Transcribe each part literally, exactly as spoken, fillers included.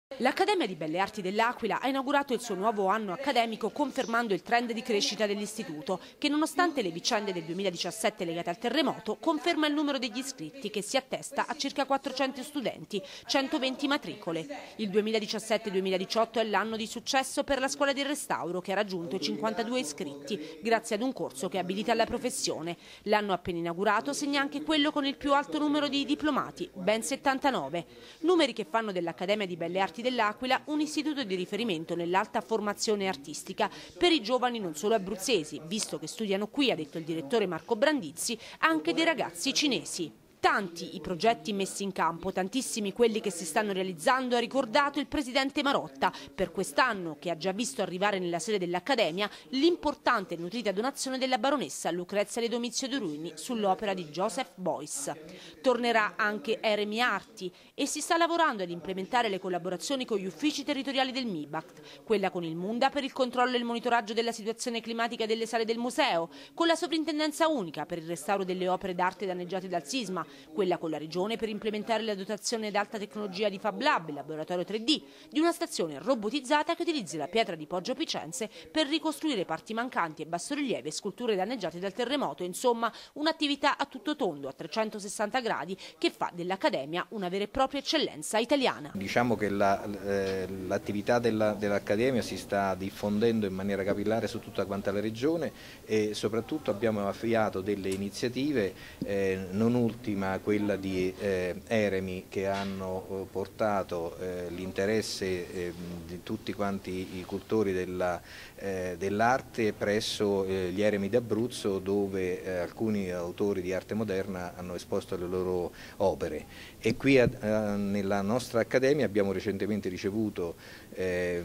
L'Accademia di Belle Arti dell'Aquila ha inaugurato il suo nuovo anno accademico confermando il trend di crescita dell'istituto che, nonostante le vicende del duemiladiciassette legate al terremoto, conferma il numero degli iscritti che si attesta a circa quattrocento studenti, centoventi matricole. Il duemiladiciassette duemiladiciotto è l'anno di successo per la Scuola del Restauro, che ha raggiunto i cinquantadue iscritti grazie ad un corso che abilita alla professione. L'anno appena inaugurato segna anche quello con il più alto numero di diplomati, ben settantanove. Numeri che fanno dell'Accademia di Belle Arti dell'Aquila un istituto di riferimento nell'alta formazione artistica per i giovani non solo abruzzesi, visto che studiano qui, ha detto il direttore Marco Brandizzi, anche dei ragazzi cinesi. Tanti i progetti messi in campo, tantissimi quelli che si stanno realizzando, ha ricordato il presidente Marotta, per quest'anno che ha già visto arrivare nella sede dell'Accademia l'importante e nutrita donazione della baronessa Lucrezia De Domizio de Ruini sull'opera di Joseph Beuys. Tornerà anche Eremi Arti e si sta lavorando ad implementare le collaborazioni con gli uffici territoriali del MIBACT, quella con il Munda per il controllo e il monitoraggio della situazione climatica delle sale del museo, con la sovrintendenza unica per il restauro delle opere d'arte danneggiate dal sisma, quella con la Regione per implementare la dotazione ad alta tecnologia di Fab Lab, il laboratorio tre D, di una stazione robotizzata che utilizzi la pietra di Poggio Picenze per ricostruire parti mancanti e bassorilievi e sculture danneggiate dal terremoto. Insomma, un'attività a tutto tondo, a trecentosessanta gradi, che fa dell'Accademia una vera e propria eccellenza italiana. Diciamo che l'attività la, eh, dell'Accademia si sta diffondendo in maniera capillare su tutta quanta la Regione e soprattutto abbiamo avviato delle iniziative, eh, non ultima quella di eh, Eremi, che hanno eh, portato eh, l'interesse eh, di tutti quanti i cultori dell'arte eh, dell presso eh, gli Eremi d'Abruzzo, dove eh, alcuni autori di arte moderna hanno esposto le loro opere. E qui a, a, nella nostra Accademia abbiamo recentemente ricevuto eh,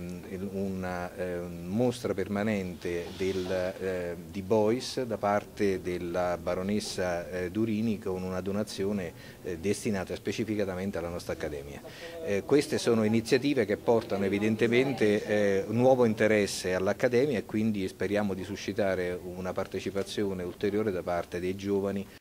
una eh, mostra permanente del, eh, di Beuys da parte della baronessa eh, Durini, con una donazione Eh, destinata specificatamente alla nostra Accademia. Eh, queste sono iniziative che portano evidentemente eh, un nuovo interesse all'Accademia e quindi speriamo di suscitare una partecipazione ulteriore da parte dei giovani